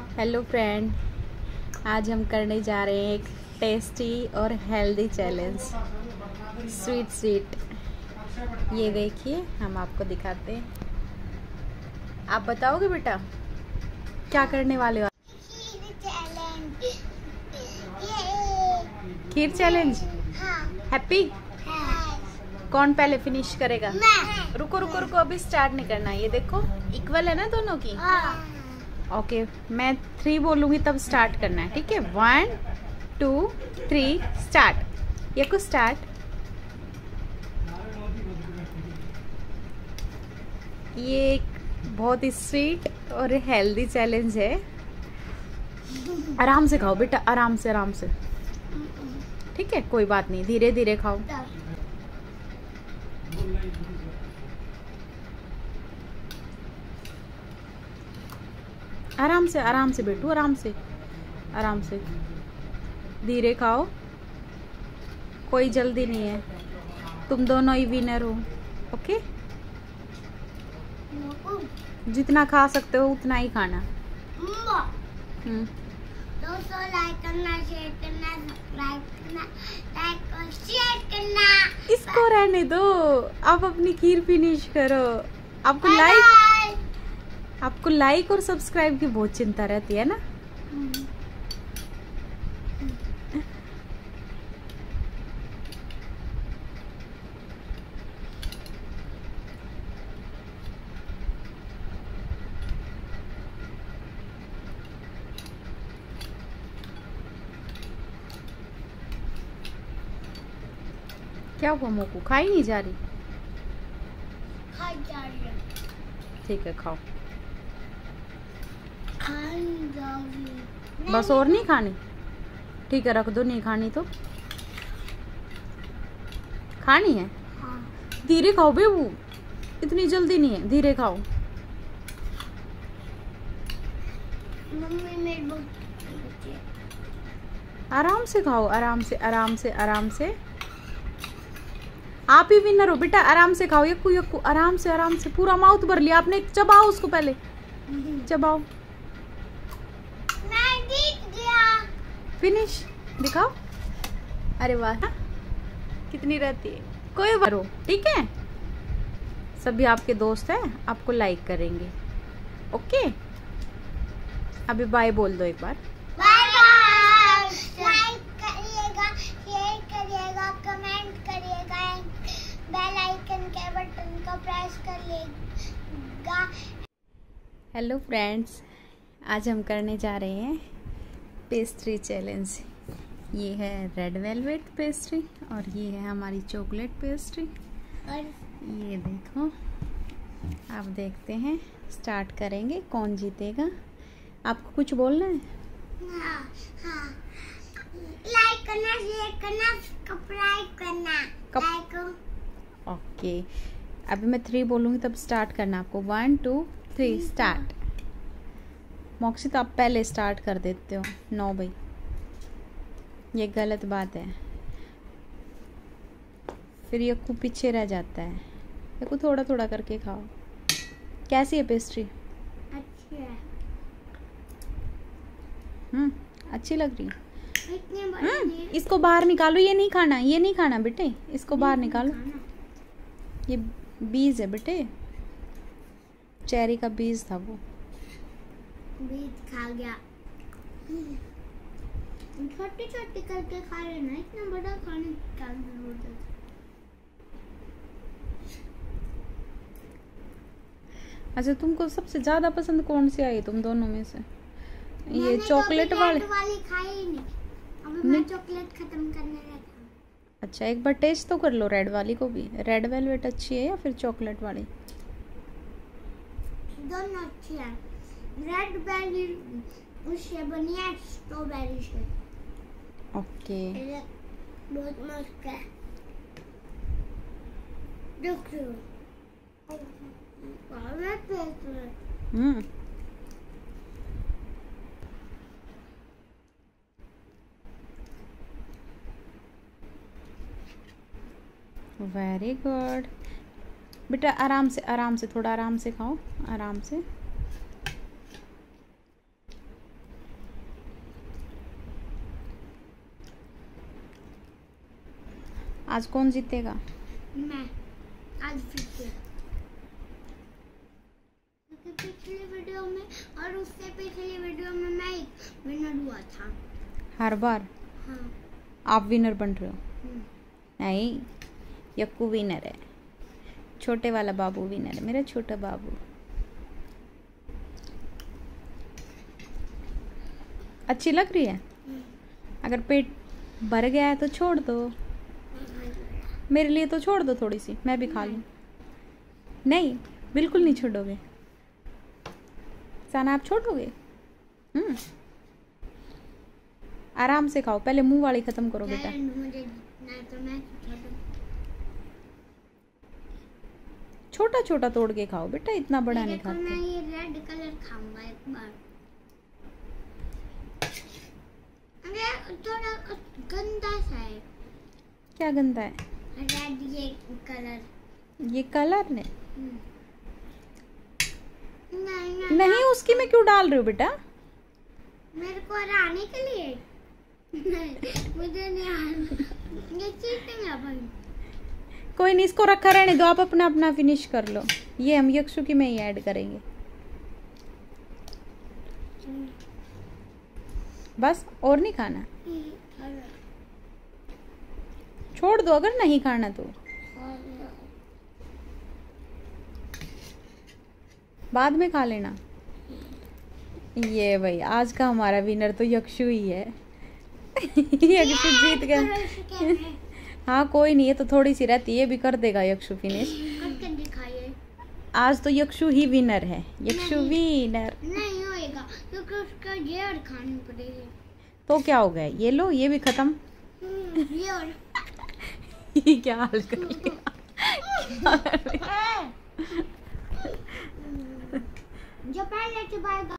Hello friend, आज हम करने जा रहे हैं एक टेस्टी और हेल्दी चैलेंज। स्वीट ये देखिए, हम आपको दिखाते हैं। आप बताओगे बेटा क्या करने वाले हो? खीर चैलेंज। हैप्पी। कौन पहले फिनिश करेगा? रुको रुको रुको, अभी स्टार्ट नहीं करना। ये देखो इक्वल है ना दोनों की। ओके, मैं 3 बोलूंगी तब स्टार्ट करना है, ठीक है? 1 2 3 स्टार्ट। ये कुछ स्टार्ट। ये एक बहुत ही स्वीट और हेल्दी चैलेंज है। आराम से खाओ बेटा, आराम से, ठीक है? कोई बात नहीं, धीरे धीरे खाओ। आराम से बेटू, आराम से धीरे खाओ। कोई जल्दी नहीं है, तुम दोनों ही विनर हो। ओके, जितना खा सकते हो उतना ही खाना। दोस्तों लाइक करना, शेयर करना, सब्सक्राइब करना, लाइक और शेयर करना। इसको रहने दो, आप अपनी खीर फिनिश करो। आपको लाइक और सब्सक्राइब की बहुत चिंता रहती है ना? क्या हुआ? मोकू खाई नहीं जा रही? खाई जा रही है। ठीक है, खाओ। खाई जा रही है। बस और नहीं खानी? ठीक है, रख दो। नहीं खानी तो खानी है। हाँ। धीरे खाओ बेबू, इतनी जल्दी नहीं है, धीरे खाओ। मम्मी मेरे बहुत आराम से खाओ, आराम से। आप ही विनर हो बेटा, आराम से खाओ। यक्कू आराम से। पूरा माउथ भर लिया आपने। चबाओ उसको, पहले चबाओ। मैं जीत गया। फिनिश दिखाओ। अरे वाह, कितनी रहती है। कोई बात नहीं, ठीक है? सभी आपके दोस्त हैं, आपको लाइक करेंगे। ओके, अभी बाय बोल दो एक बार। Bye bye. लाइक करिएगा, शेयर करिएगा, कमेंट करिएगा, बेल आइकन के बटन को प्रेस करिएगा। हेलो फ्रेंड्स, आज हम करने जा रहे हैं पेस्ट्री चैलेंज। ये है रेड वेलवेट पेस्ट्री और ये है हमारी चॉकलेट पेस्ट्री। और ये देखो, आप देखते हैं। स्टार्ट करेंगे, कौन जीतेगा? आपको कुछ बोलना है? हाँ, लाइक करना, शेयर करना, सब्सक्राइब करना। ओके, अभी मैं 3 बोलूँगी तब स्टार्ट करना आपको। 1 2 3 स्टार्ट। मोक्षित, आप पहले स्टार्ट कर देते हो। नो भाई, ये गलत बात है। फिर ये खूब पीछे रह जाता है। देखो, थोड़ा थोड़ा करके खाओ। कैसी है पेस्ट्री? अच्छी है। अच्छी लग रही है। इसको बाहर निकालो। ये नहीं खाना बेटे, इसको बाहर निकालो। ये बीज है बेटे, चेरी का बीज था वो। बीज खा गया। छोटी छोटी करके खा रहे ना, इतना बड़ा खाने की क्या जरूरत है? अच्छा, तुमको सबसे ज्यादा पसंद कौन सी आई तुम दोनों में से? ये चॉकलेट वाली खाई ही नहीं। अभी मैं चॉकलेट खत्म करने लगा। अच्छा, एक बार टेस्ट तो कर लो रेड वाली को भी। रेड वेलवेट अच्छी है या फिर चॉकलेट वाली? दोनों अच्छी है। रेड बेली उससे बनी है, स्ट्रॉबेरी से। ओके, बहुत मस्त है। देखो, वेरी गुड बेटा। आराम से, थोड़ा आराम से खाओ, आराम से। आज कौन जीतेगा? मैं आज फिर से। पिछली वीडियो में और उससे पिछली वीडियो में मैं विनर हुआ था हर बार। हाँ। आप विनर बन रहे हो? नहीं, यक्कू विनर है। छोटे वाला बाबू विनर है, मेरा छोटा बाबू। अच्छी लग रही है? अगर पेट भर गया है तो छोड़ दो, मेरे लिए तो छोड़ दो थोड़ी सी, मैं भी खा लूँ। नहीं, बिल्कुल नहीं छोड़ोगे साना, आप छोड़ोगे? आराम से खाओ, पहले मुंह वाली खत्म करो बेटा। छोटा छोटा तोड़ के खाओ बेटा, इतना बड़ा नहीं खाते। मैं ये रेड कलर खाऊंगा एक बार। अरे थोड़ा गंदा सा है। क्या गंदा है? रेड ये कलर। ये कलर ने? नहीं, उसकी में क्यों डाल रहे हो बेटा? मेरे को हराने के लिए। नहीं, मुझे नहीं आना। ये चीटिंग है भाई। कोई नहीं, इसको रखा रहने दो, आप अपना अपना फिनिश कर लो। ये हम यक्षुकी में ही ऐड करेंगे बस, और नहीं खाना। छोड़ दो अगर नहीं खाना तो, बाद में खा लेना। ये भाई आज का हमारा विनर तो यक्षु ही है। यक्षु जीत गया। हाँ कोई नहीं, ये तो थोड़ी सी रहती है, भी कर देगा यक्षु फिनिश। आज तो यक्षु ही विनर है। यक्षु विनर नहीं होएगा क्योंकि उसका ये और खानी पड़ेगी। तो क्या हो गया? ये लो, ये भी खत्म। ये और ये क्या हाल कर लिया? जो पहले चबाएगा